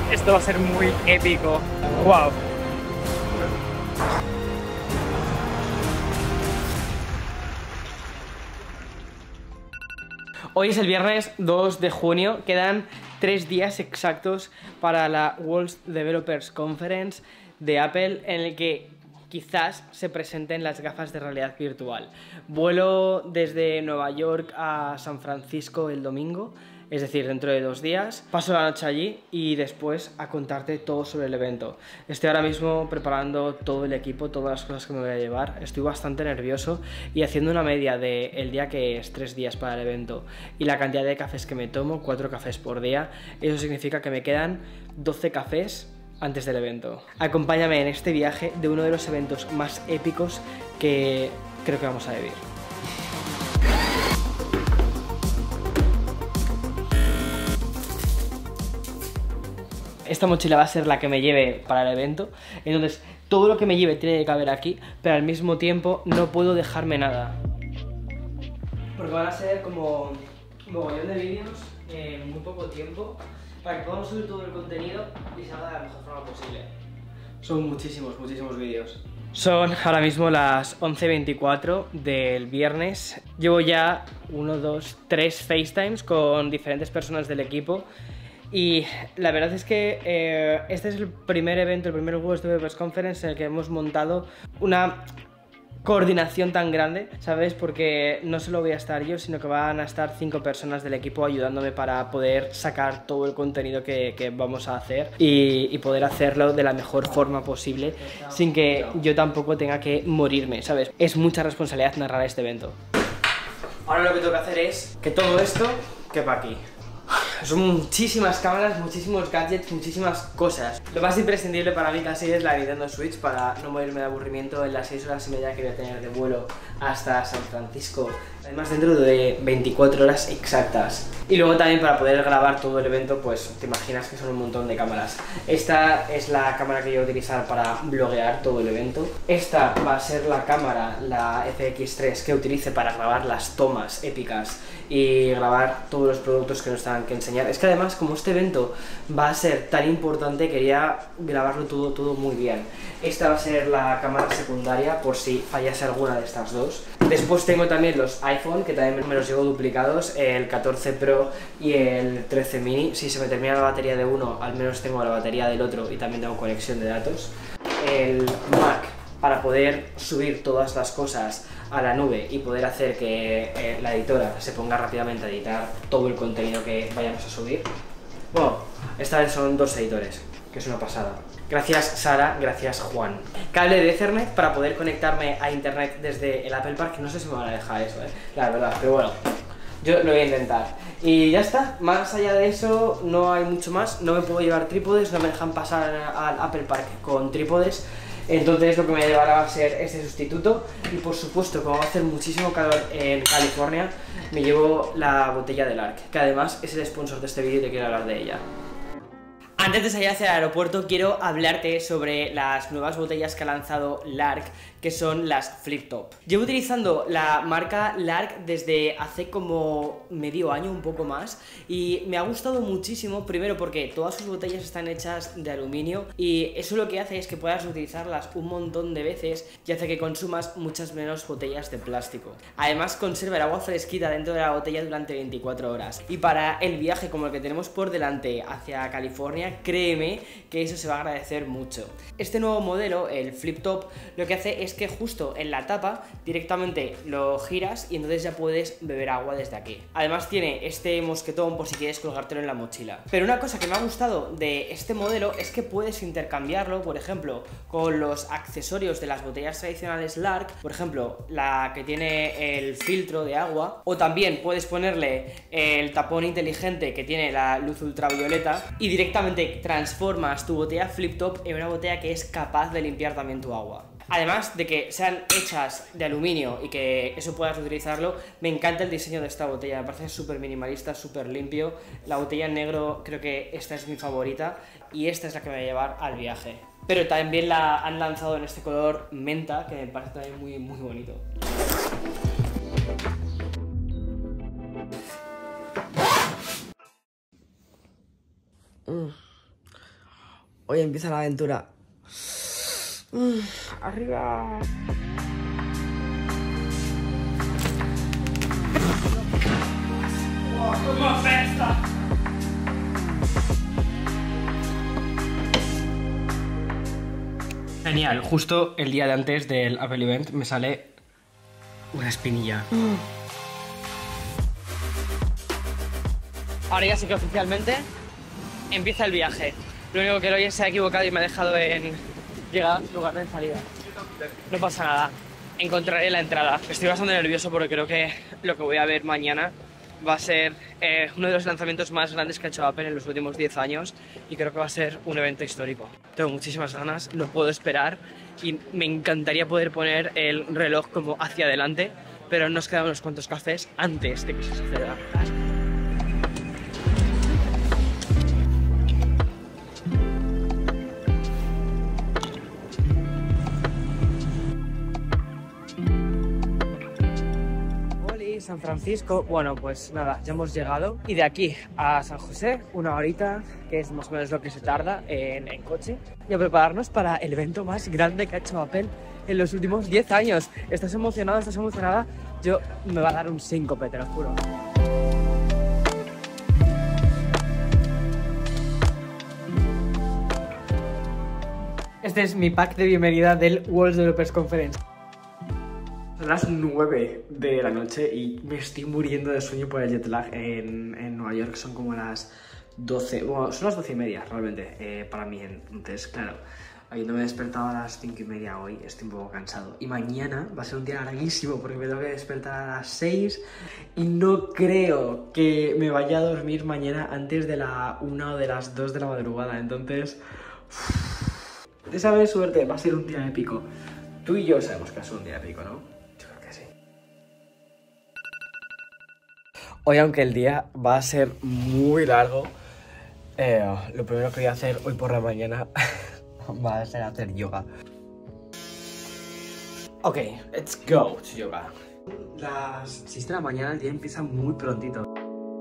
Esto va a ser muy épico. Wow. Hoy es el viernes 2 de junio, quedan 3 días exactos para la World Developers Conference de Apple, en el que quizás se presenten las gafas de realidad virtual. Vuelo desde Nueva York a San Francisco el domingo, es decir, dentro de 2 días. Paso la noche allí y después a contarte todo sobre el evento. Estoy ahora mismo preparando todo el equipo, todas las cosas que me voy a llevar. Estoy bastante nervioso y haciendo una media del día, que es 3 días para el evento, y la cantidad de cafés que me tomo, 4 cafés por día. Eso significa que me quedan 12 cafés antes del evento. Acompáñame en este viaje de uno de los eventos más épicos que creo que vamos a vivir. Esta mochila va a ser la que me lleve para el evento, entonces todo lo que me lleve tiene que caber aquí, pero al mismo tiempo no puedo dejarme nada. Porque van a ser como un mogollón de vídeos en muy poco tiempo, para que podamos subir todo el contenido y salga de la mejor forma posible. Son muchísimos vídeos. Son ahora mismo las 11:24 del viernes. Llevo ya 1, 2, 3 FaceTimes con diferentes personas del equipo. Y la verdad es que este es el primer evento, el primer World Developers Conference en el que hemos montado una coordinación tan grande, ¿sabes? Porque no solo voy a estar yo, sino que van a estar 5 personas del equipo ayudándome para poder sacar todo el contenido que vamos a hacer y poder hacerlo de la mejor forma posible, sin que yo tampoco tenga que morirme, ¿sabes? Es mucha responsabilidad narrar este evento. Ahora lo que tengo que hacer es que todo esto quepa aquí. Son muchísimas cámaras, muchísimos gadgets, muchísimas cosas. Lo más imprescindible para mí casi es la Nintendo Switch, para no morirme de aburrimiento en las 6 horas y media que voy a tener de vuelo hasta San Francisco. Además, dentro de 24 horas exactas. Y luego también, para poder grabar todo el evento, pues te imaginas que son un montón de cámaras. Esta es la cámara que yo voy a utilizar para bloguear todo el evento. Esta va a ser la cámara, la FX3, que utilice para grabar las tomas épicas y grabar todos los productos que nos tengan que enseñar. Es que además, como este evento va a ser tan importante, quería grabarlo todo muy bien. Esta va a ser la cámara secundaria por si fallase alguna de estas dos. Después tengo también los iPhone, que también me los llevo duplicados, el 14 Pro y el 13 mini. Si se me termina la batería de uno, al menos tengo la batería del otro y también tengo conexión de datos. El Mac, para poder subir todas las cosas a la nube y poder hacer que la editora se ponga rápidamente a editar todo el contenido que vayamos a subir. Bueno, esta vez son 2 editores, que es una pasada. Gracias Sara, gracias Juan. Cable de Ethernet para poder conectarme a internet desde el Apple Park. No sé si me van a dejar eso, la verdad, pero bueno, yo lo voy a intentar. Y ya está, más allá de eso no hay mucho más. No me puedo llevar trípodes, no me dejan pasar al Apple Park con trípodes. Entonces lo que me llevará va a ser este sustituto. Y por supuesto, como va a hacer muchísimo calor en California, me llevo la botella del Lark, que además es el sponsor de este vídeo y te quiero hablar de ella. Antes de salir hacia el aeropuerto, quiero hablarte sobre las nuevas botellas que ha lanzado Lark, que son las Flip Top. Llevo utilizando la marca Lark desde hace como medio año, un poco más, y me ha gustado muchísimo, primero porque todas sus botellas están hechas de aluminio y eso lo que hace es que puedas utilizarlas un montón de veces y hace que consumas muchas menos botellas de plástico. Además, conserva el agua fresquita dentro de la botella durante 24 horas. Y para el viaje como el que tenemos por delante hacia California, créeme que eso se va a agradecer mucho. Este nuevo modelo, el Flip Top, lo que hace es que justo en la tapa directamente lo giras y entonces ya puedes beber agua desde aquí. Además tiene este mosquetón por si quieres colgártelo en la mochila. Pero una cosa que me ha gustado de este modelo es que puedes intercambiarlo, por ejemplo, con los accesorios de las botellas tradicionales Lark, por ejemplo, la que tiene el filtro de agua, o también puedes ponerle el tapón inteligente que tiene la luz ultravioleta y directamente transformas tu botella Flip Top en una botella que es capaz de limpiar también tu agua. Además de que sean hechas de aluminio y que eso puedas utilizarlo, me encanta el diseño de esta botella, me parece súper minimalista, súper limpio. La botella en negro creo que esta es mi favorita y esta es la que me voy a llevar al viaje. Pero también la han lanzado en este color menta, que me parece también muy bonito. Hoy empieza la aventura. Arriba. ¡Cómo apesta! Genial, justo el día de antes del Apple Event me sale una espinilla. Ahora ya sí que oficialmente empieza el viaje. Lo único que hoy se ha equivocado y me ha dejado en llegar en lugar de salida. No pasa nada, encontraré la entrada. Estoy bastante nervioso porque creo que lo que voy a ver mañana va a ser uno de los lanzamientos más grandes que ha hecho Apple en los últimos 10 años y creo que va a ser un evento histórico. Tengo muchísimas ganas, no puedo esperar y me encantaría poder poner el reloj como hacia adelante, pero nos quedan unos cuantos cafés antes de que se suceda. San Francisco, bueno, pues nada, ya hemos llegado y de aquí a San José, una horita, que es más o menos lo que se tarda en coche, y a prepararnos para el evento más grande que ha hecho Apple en los últimos 10 años. ¿Estás emocionado? ¿Estás emocionada? Yo me va a dar un síncope, te lo juro. Este es mi pack de bienvenida del World Developers Conference. Son las 9 de la noche y me estoy muriendo de sueño por el jet lag en Nueva York. Son como las 12, bueno, son las 12:30 realmente para mí. Entonces, claro, habiéndome despertado a las 5:30 hoy, estoy un poco cansado. Y mañana va a ser un día larguísimo porque me tengo que despertar a las 6 y no creo que me vaya a dormir mañana antes de la 1 o de las 2 de la madrugada. Entonces, esa vez suerte, va a ser un día épico. Tú y yo sabemos que va a ser un día épico, ¿no? Hoy, aunque el día va a ser muy largo, lo primero que voy a hacer hoy por la mañana va a ser hacer yoga. Ok, let's go to yoga. Las 6 de la mañana, el día empieza muy prontito.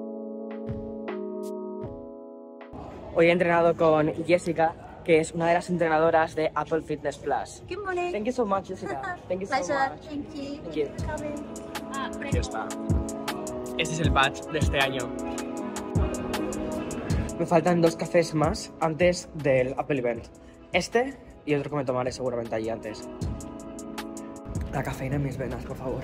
Hoy he entrenado con Jessica, que es una de las entrenadoras de Apple Fitness Plus. Good morning. Thank you so much, Jessica. Thank you so Pleasure. much. Thank you. Thank you. Coming. Aquí está. Este es el badge de este año. Me faltan 2 cafés más antes del Apple Event. Este y otro que me tomaré seguramente allí antes. La cafeína en mis venas, por favor.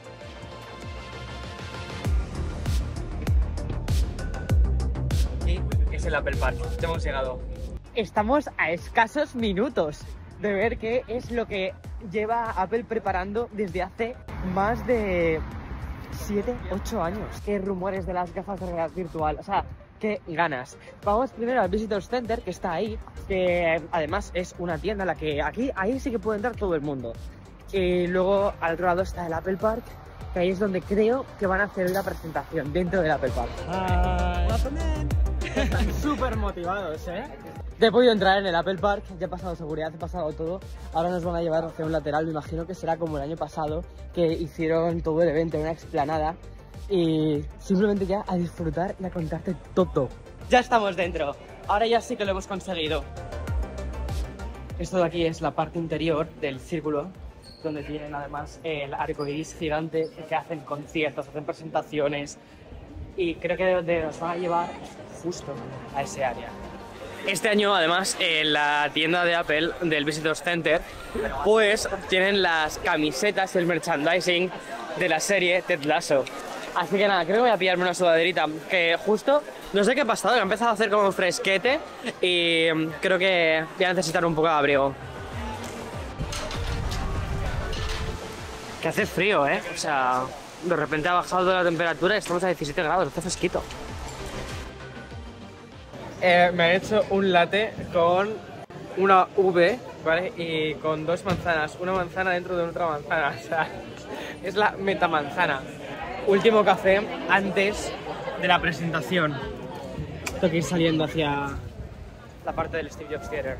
Y es el Apple Park. Ya hemos llegado. Estamos a escasos minutos de ver qué es lo que lleva Apple preparando desde hace más de 7, 8 años. Qué rumores de las gafas de realidad virtual, o sea, qué ganas. Vamos primero al Visitors Center, que está ahí, que además es una tienda en la que ahí sí que puede entrar todo el mundo. Y luego al otro lado está el Apple Park, que ahí es donde creo que van a hacer la presentación, dentro del Apple Park. Están súper motivados, ¿eh? Ya he podido entrar en el Apple Park, ya he pasado seguridad, he pasado todo. Ahora nos van a llevar hacia un lateral, me imagino que será como el año pasado, que hicieron todo el evento en una explanada. Y simplemente ya a disfrutar y a contarte todo. Ya estamos dentro, ahora ya sí que lo hemos conseguido. Esto de aquí es la parte interior del círculo, donde tienen además el arco iris gigante, que hacen conciertos, hacen presentaciones. Y creo que nos van a llevar justo a ese área. Este año, además, en la tienda de Apple del Visitors Center, pues tienen las camisetas y el merchandising de la serie Ted Lasso. Así que nada, creo que voy a pillarme una sudaderita, que justo, no sé qué ha pasado, que ha empezado a hacer como fresquete y creo que voy a necesitar un poco de abrigo. Que hace frío, ¿eh? O sea, de repente ha bajado la temperatura y estamos a 17 grados, está fresquito. Me han hecho un latte con una uve, ¿vale? Y con 2 manzanas, una manzana dentro de otra manzana, o sea, es la metamanzana. Último café antes de la presentación. Tengo que ir saliendo hacia la parte del Steve Jobs Theater.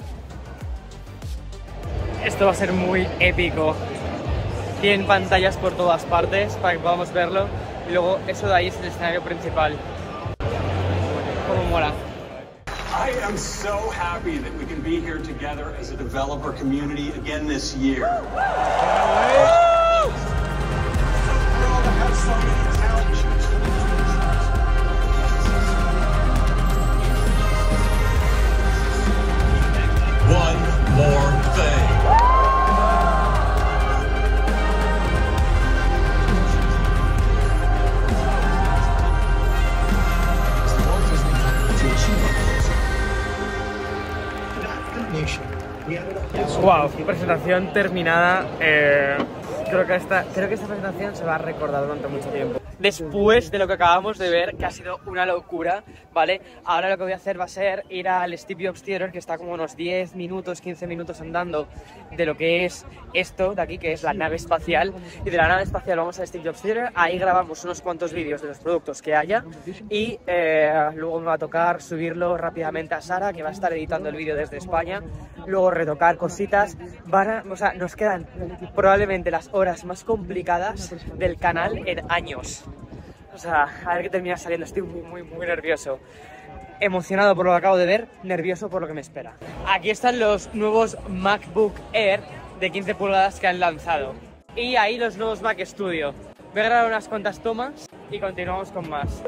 Esto va a ser muy épico. Tienen pantallas por todas partes para que podamos verlo. Y luego eso de ahí es el escenario principal. Como mola. I am so happy that we can be here together as a developer community again this year. One more thing. Wow, presentación terminada. Creo que esta presentación se va a recordar durante mucho tiempo. Después de lo que acabamos de ver, que ha sido una locura, ¿vale? Ahora lo que voy a hacer va a ser ir al Steve Jobs Theater, que está como unos 10 minutos, 15 minutos andando de lo que es esto de aquí, que es la nave espacial. Y de la nave espacial vamos al Steve Jobs Theater, ahí grabamos unos cuantos vídeos de los productos que haya y luego me va a tocar subirlo rápidamente a Sara, que va a estar editando el vídeo desde España, luego retocar cositas. O sea, nos quedan probablemente las horas más complicadas del canal en años. O sea, a ver qué termina saliendo. Estoy muy nervioso. Emocionado por lo que acabo de ver, nervioso por lo que me espera. Aquí están los nuevos MacBook Air de 15 pulgadas que han lanzado. Y ahí los nuevos Mac Studio. Voy a grabar unas cuantas tomas y continuamos con más.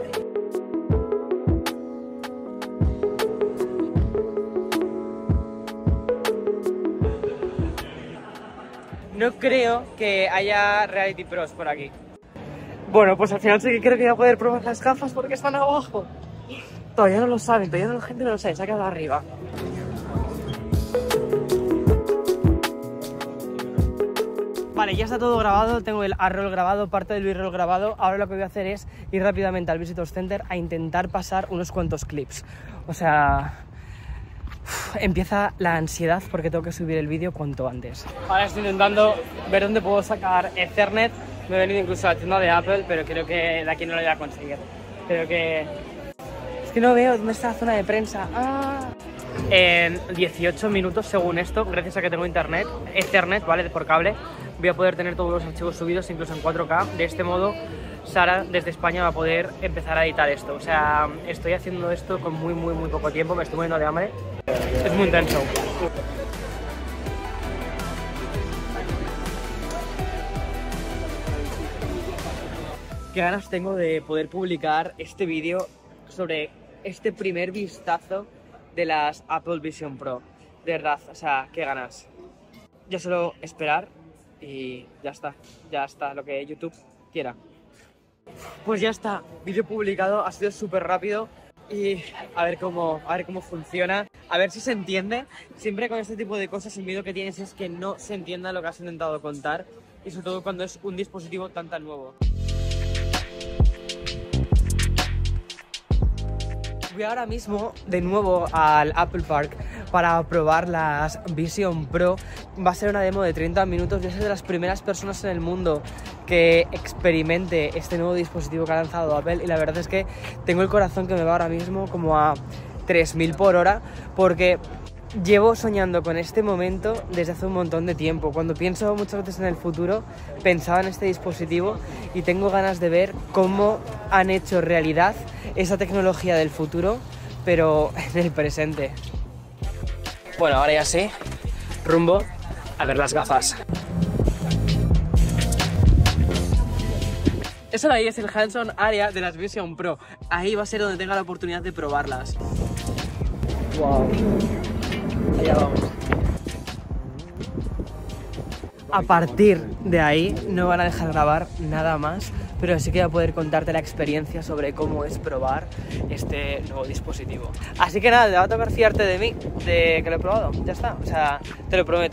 No creo que haya Reality Pros por aquí. Bueno, pues al final sí que creo que voy a poder probar las gafas porque están abajo. Todavía no lo saben, todavía la gente no lo sabe, se ha quedado arriba. Vale, ya está todo grabado, tengo el A-roll grabado, parte del B-roll grabado. Ahora lo que voy a hacer es ir rápidamente al Visitor Center a intentar pasar unos cuantos clips. O sea, empieza la ansiedad porque tengo que subir el vídeo cuanto antes. Ahora estoy intentando ver dónde puedo sacar Ethernet. Me he venido incluso a la tienda de Apple, pero creo que de aquí no lo voy a conseguir. Creo que... Es que no veo dónde está la zona de prensa. En 18 minutos, según esto, gracias a que tengo internet, Ethernet, ¿vale? Por cable, voy a poder tener todos los archivos subidos, incluso en 4K. De este modo, Sara desde España va a poder empezar a editar esto. O sea, estoy haciendo esto con muy poco tiempo, me estoy muriendo de hambre. Es muy intenso. Qué ganas tengo de poder publicar este vídeo sobre este primer vistazo de las Apple Vision Pro. De verdad, o sea, qué ganas. Yo solo esperar y ya está, lo que YouTube quiera. Pues ya está, vídeo publicado, ha sido súper rápido y a ver cómo funciona, a ver si se entiende. Siempre con este tipo de cosas el miedo que tienes es que no se entienda lo que has intentado contar y sobre todo cuando es un dispositivo tan nuevo. Voy ahora mismo de nuevo al Apple Park para probar las Vision Pro. Va a ser una demo de 30 minutos. Yo soy de las primeras personas en el mundo que experimente este nuevo dispositivo que ha lanzado Apple y la verdad es que tengo el corazón que me va ahora mismo como a 3000 por hora porque llevo soñando con este momento desde hace un montón de tiempo. Cuando pienso muchas veces en el futuro, pensaba en este dispositivo y tengo ganas de ver cómo han hecho realidad esa tecnología del futuro, pero en el presente. Bueno, ahora ya sí, rumbo a ver las gafas. Eso de ahí es el hands-on area de las Vision Pro. Ahí va a ser donde tenga la oportunidad de probarlas. Wow. Allá vamos. A partir de ahí no van a dejar grabar nada más, pero sí que voy a poder contarte la experiencia sobre cómo es probar este nuevo dispositivo. Así que nada, te va a tocar fiarte de mí, de que lo he probado, ya está, o sea, te lo prometo.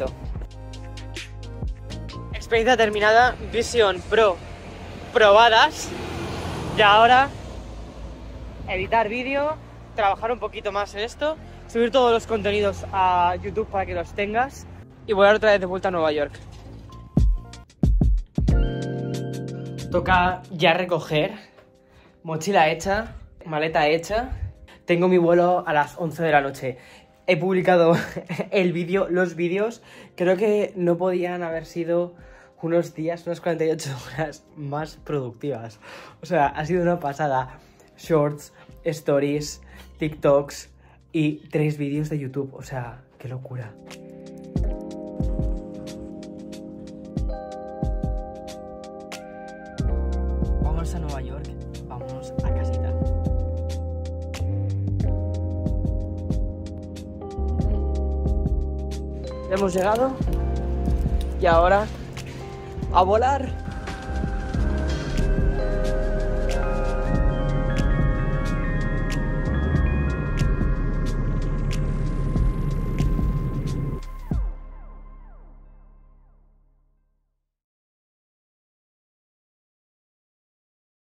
Experiencia terminada, Vision Pro probadas, y ahora editar vídeo, trabajar un poquito más en esto, subir todos los contenidos a YouTube para que los tengas y volar otra vez de vuelta a Nueva York. Toca ya recoger, mochila hecha, maleta hecha. Tengo mi vuelo a las 11 de la noche. He publicado los vídeos, creo que no podían haber sido unos días, unas 48 horas más productivas. O sea, ha sido una pasada. Shorts, stories, TikToks, y 3 vídeos de YouTube. O sea, qué locura. Vamos a Nueva York, vamos a casita. Hemos llegado y ahora a volar.